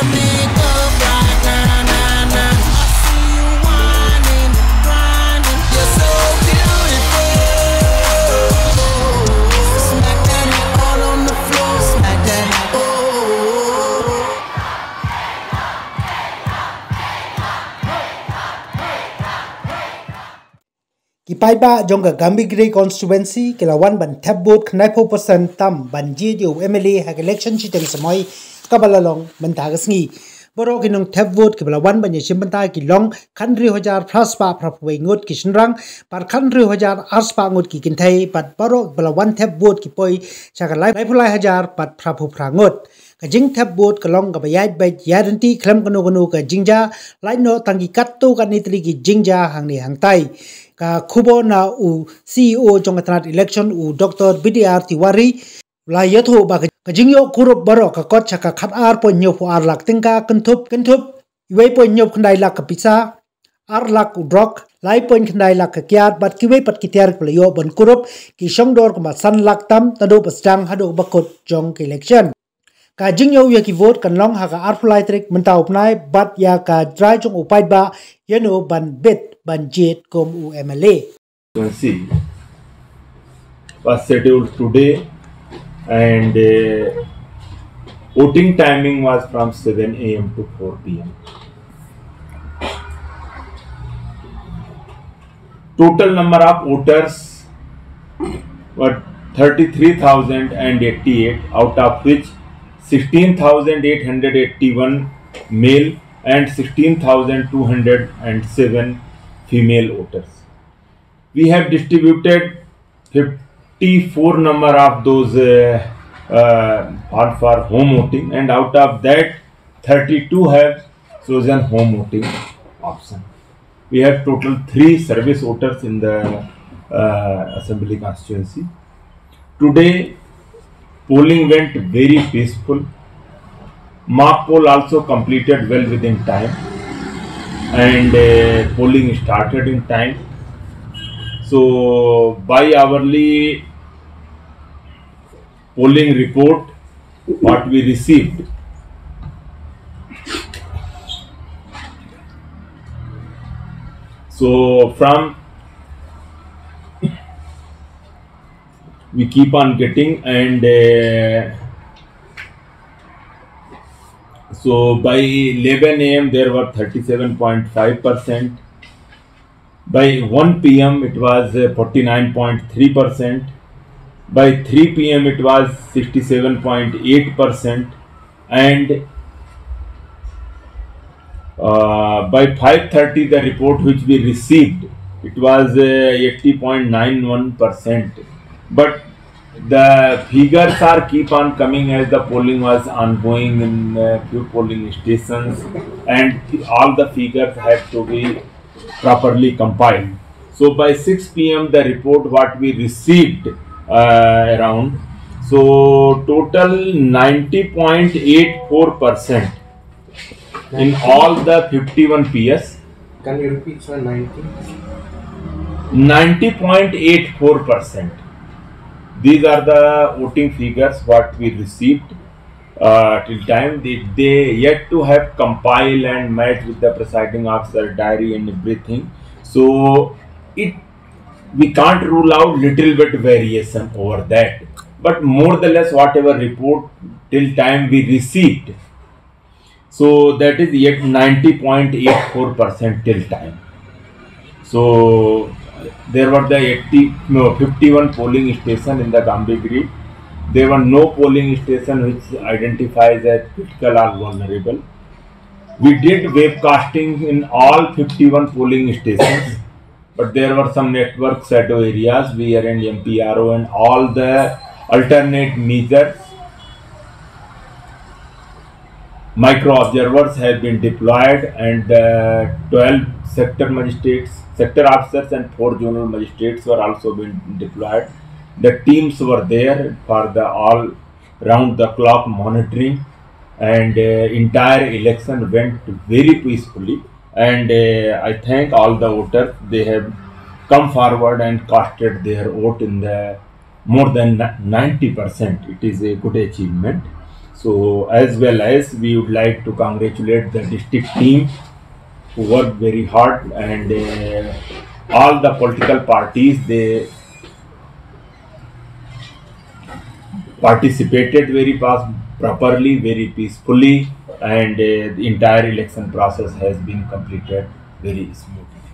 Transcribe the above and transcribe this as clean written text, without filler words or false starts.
makeup right now, now, now. I see you whining, grinding. You're so beautiful. Smack that all on the floor. Smack that oh. Kipaiba jonga Gambigri constituency kelawan ban tabut knai 4% tam ban GDU MLA hak election chiteng samoi kabalalong mentagasngi borok inong tabut kelawan ban yeshim bentai kilong khandri hojar praspa prapwe ngot kishnrang par khandri hojar arspa ngot ki kintai pat borok belawan tabut kipoi chakalai laipulai hajar pat prapu prangot kajing tabut kelong kabayat bai yaranti klam kanu ka jingja laino tangi kattu kanitri ki jingja hangni hangtai ka kubo na u CEO jongatrat election u Dr. BDR Tiwari la yatho ba kajingyo kurup baro ka kot chaka khat ar po nyo po ar lak tingka kentup iwei po nyo khandai lak kapisa ar lak u drok lai po khandai lak kiat bat kiwei pat kitiar playo ban kurup ki shongdor ka san lak tam tado pasdang hado bakot jong ke election ka jingyo ya ki vote kan long ha ka ar fly trick mentau pnai bat ya ka drai jong upai ba yano ban bet Banjit kom UMLA. Was scheduled today and voting timing was from 7 AM to 4 PM. Total number of voters were 33,088, out of which 16,881 male and 16,207 female voters. We have distributed 54 number of those for home voting, and out of that 32 have chosen home voting option. We have total 3 service voters in the assembly constituency. Today polling went very peaceful. Mock poll also completed well within time, and polling started in time. So bi-hourly polling report what we received, so from we keep on getting, and so by 11 AM there were 37.5%. By 1 PM it was 49.3%. By 3 PM it was 67.8%, and by 5:30 the report which we received, it was 80.91%. But the figures are keep on coming as the polling was ongoing in few polling stations, and all the figures have to be properly compiled. So by 6 PM the report what we received around, so total 90.84% in all the 51 PS. Can you repeat, sir? 90.84%. These are the voting figures what we received till time. They yet to have compiled and match with the presiding officer diary and everything. So we can't rule out little bit variation over that. But more or less whatever report till time we received, so that is yet 90.84% till time. So there were the 51 polling stations in the Gambigri. There were no polling station which identifies as critical or vulnerable. We did webcasting in all 51 polling stations, but there were some network shadow areas. We are in MPRO and all the alternate measures. Micro observers have been deployed, and 12 sector magistrates, sector officers and 4 zonal magistrates were also been deployed. The teams were there for the all round the clock monitoring, and entire election went very peacefully. And I thank all the voters. They have come forward and casted their vote in the more than 90%. It is a good achievement. So as well as we would like to congratulate the district team who worked very hard, and all the political parties, they participated very properly, very peacefully, and the entire election process has been completed very smoothly.